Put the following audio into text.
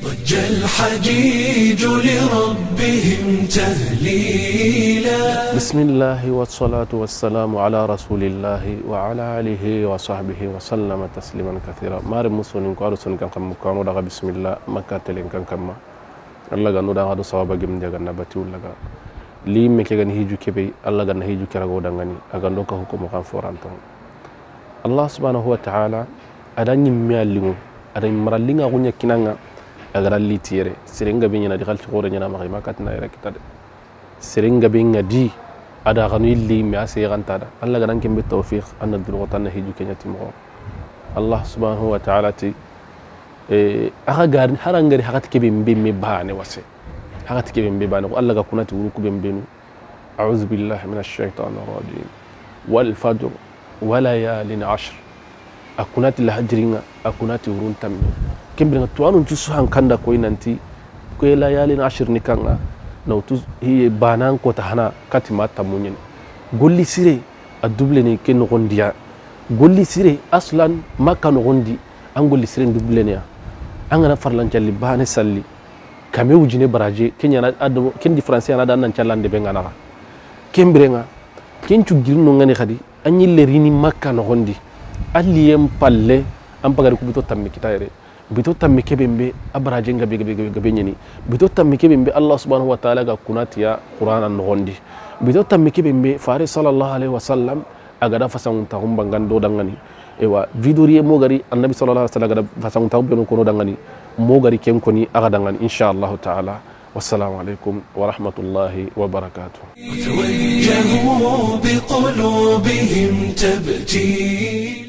ضج الحجيج لربهم تهليلا. بسم الله والصلاة والسلام على رسول الله وعلى آله وصحبه وسلم تسليما كثيرا. مار مسلمين كارسون كان كانوا دغ بسم الله مكة تلين كان كما الله غنو دغ دو صوابا جم جغ نباتي ولا لي مكي غن هيجو كبي الله غن هيجو كراغو دغني اغندو كا حكم كان فورانتون الله سبحانه وتعالى adani mialingu adani maralinga gunya kinanga agara litiere serenga binya di khalti gore nyana ma makatna ira kitade serenga binga di ada ganu illi mi ase gantada Allah ganan kimbe tawfiq an nadru watan hiju kenyati mo Allah subhanahu wa ta'ala ti aga gar harangari hakati kebe mbimbe bane wase hakati kebe mbimbe bane Allah ga kunati wuruku bembenu a'udhu billahi minash shaitanir rajim wal fajr wa layalin 'ashr akunati la hajringa akunati urun tammi kembrenga tuanu tusu hankanda ko inanti ko layalin 10 nikanga nawtu hiye banan ko tahana katima tamunyen golli sire aduble ni ken gondiya golli sire aslan makka no gondi an golli sire duble ne angana farlan jalli bane salli kame wujine baraje kenya na ado kendi français na dan nan chalande be ngana kembrenga kencu girno ngani khadi anyille rini makka no gondi aliyem palle am pagari ku bito tammi kitayre bito tammi kebembe abraje gabe nyeni bito tammi kebembe Allah subhanahu wa ta'ala ga kunatiya qur'anan ngondi bito tammi kebembe fare sallallahu alaihi wasallam agada fasan ta humbangan do dangani ewa vidoriye mogari annabi sallallahu alaihi wasallam agada fasan ta beno kono dangani mogari ken koni aga dangani inshallah ta'ala. والسلام عليكم ورحمة الله وبركاته. توجهوا بقلوبهم تبتيلا.